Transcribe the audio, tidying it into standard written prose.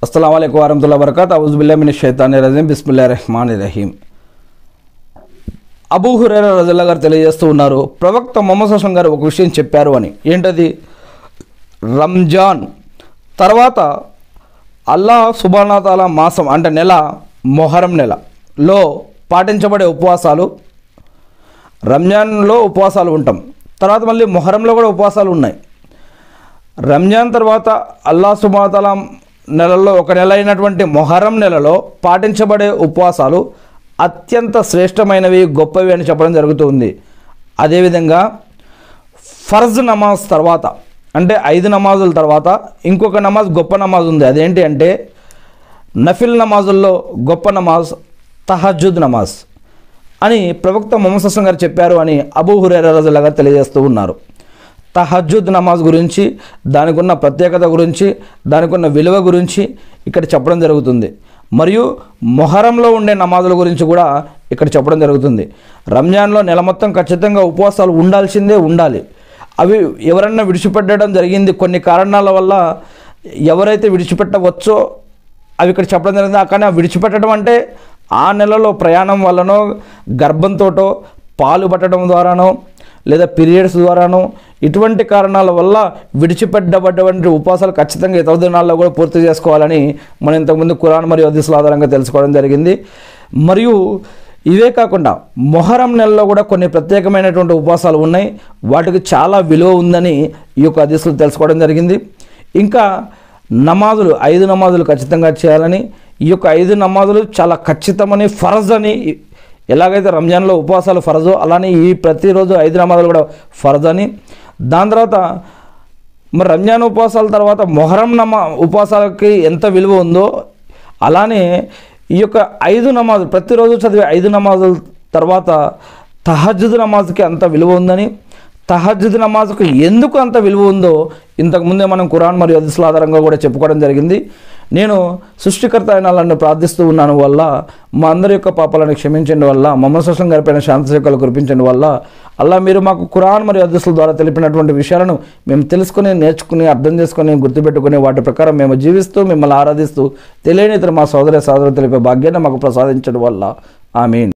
अस्सलाम वालेकुम वरहमतुल्लाहि वबरकातुहू औज़ु बिल्लाहि मिनश शैतानिर रजीम बिस्मिल्लाहिर रहमानिर रहीम। అబూ హురైరా రజల్లా గారు తెలియజేస్తూ ఉన్నారు, ప్రవక్త ముహమ్మద్ సల్లల్లాహు అలైహి వసల్లం గారు ఒక విషయం చెప్పారు అని. ఏంటది? రంజాన్ తర్వాత అల్లాహ్ సుబ్హానహు వ తఆలా మాసం అంటే నెల మొహరం నెలలో పాటించబడే ఉపవాసాలు, రంజాన్లో ఉపవాసాలు ఉంటాం, తర్వాత మళ్ళీ మొహరంలో కూడా ఉపవాసాలు ఉన్నాయి. రంజాన్ తర్వాత అల్లాహ్ సుబ్హానహు వ తఆలా నెలలో ఒక నెల అయినటువంటి మొహరం నెలలో పాటించబడే ఉపవాసాలు అత్యంత శ్రేష్టమైనవి, గొప్పవి అని చెప్పడం జరుగుతుంది. అదేవిధంగా ఫర్జ్ నమాజ్ తర్వాత అంటే 5 నమాజుల తర్వాత ఇంకొక నమాజ్, గొప్ప నమాజ్ ఉంది. అదేంటి అంటే నఫిల్ నమాజుల్లో గొప్ప నమాజ్ తహజ్జుద్ నమాజ్ అని ప్రవక్త ముహమ్మద్ సల్లల్లాహు అలైహి వసల్లం గారు చెప్పారు అని అబూ హురైరా రజల్లాహు గారు తెలియజేస్తూ ఉన్నారు. తహజ్జుద్ నమాజ్ గురించి, దానికి ఉన్న ప్రత్యేకత గురించి, దానికి ఉన్న విలువ గురించి ఇక్కడ చెప్పడం జరుగుతుంది. మరియు మొహరంలో ఉండే నమాజుల గురించి కూడా ఇక్కడ చెప్పడం జరుగుతుంది. రంజాన్లో నెల మొత్తం ఖచ్చితంగా ఉపవాసాలు ఉండాలి. అవి ఎవరన్నా విడిచిపెట్టడం జరిగింది కొన్ని కారణాల వల్ల, ఎవరైతే విడిచిపెట్టవచ్చో అవి ఇక్కడ చెప్పడం జరిగింది. కానీ ఆ విడిచిపెట్టడం అంటే ఆ నెలలో ప్రయాణం వల్లనో, గర్భంతోటో, పాలు పట్టడం ద్వారానో, లేదా పీరియడ్స్ ద్వారానో, ఇటువంటి కారణాల వల్ల విడిచిపెట్టబడ్డటువంటి ఉపవాసాలు ఖచ్చితంగా ఇతర దినాల్లో కూడా పూర్తి చేసుకోవాలని మనం ఇంతకుముందు ఖురాన్ మరియు హదీసుల ఆధారంగా తెలుసుకోవడం జరిగింది. మరియు ఇవే కాకుండా మొహరం నెలలో కూడా కొన్ని ప్రత్యేకమైనటువంటి ఉపవాసాలు ఉన్నాయి, వాటికి చాలా విలువ ఉందని ఈ యొక్క హదీసులు తెలుసుకోవడం జరిగింది. ఇంకా నమాజులు 5 నమాజులు ఖచ్చితంగా చేయాలని, ఈ యొక్క 5 నమాజులు చాలా ఖచ్చితమని, ఫరజ్ అని, ఎలాగైతే రంజాన్లో ఉపవాసాలు ఫరజో అలానే ఈ ప్రతిరోజు 5 నమాజులు కూడా ఫరజ్ అని. దాని తర్వాత మరి రంజాన్ ఉపవాసాల తర్వాత మొహరం ఉపవాసాలకి ఎంత విలువ ఉందో అలానే ఈ యొక్క 5 నమాజులు, ప్రతిరోజు చదివే 5 నమాజుల తర్వాత తహజ్జుద్ నమాజ్కి అంత విలువ ఉందని, తహజ్జుద్ నమాజ్కు ఎందుకు అంత విలువ ఉందో ఇంతకుముందే మనం ఖురాన్ మరియు హదీసుల ఆధారంగా కూడా చెప్పుకోవడం జరిగింది. నేను సృష్టికర్త అయిన అల్లాహ్ని ప్రార్థిస్తూ ఉన్నాను వల్ల మా అందరి యొక్క పాపాలను క్షమించండి వల్ల, ముహమ్మద్ సల్లల్లాహు అలైహి వసల్లం గారిపైన శాంతిశేఖలు కురిపించండి వల్ల, అల్లా మీరు మాకు ఖురాన్ మరియు హదీసుల ద్వారా తెలిపినటువంటి విషయాలను మేము తెలుసుకుని, నేర్చుకుని, అర్థం చేసుకుని, గుర్తుపెట్టుకుని వాటి ప్రకారం మేము జీవిస్తూ మిమ్మల్ని ఆరాధిస్తూ తెలియని ఇతర మా సోదరులు తెలిపే భాగ్యాన్ని మాకు ప్రసాదించడం వల్ల ఆమీన్.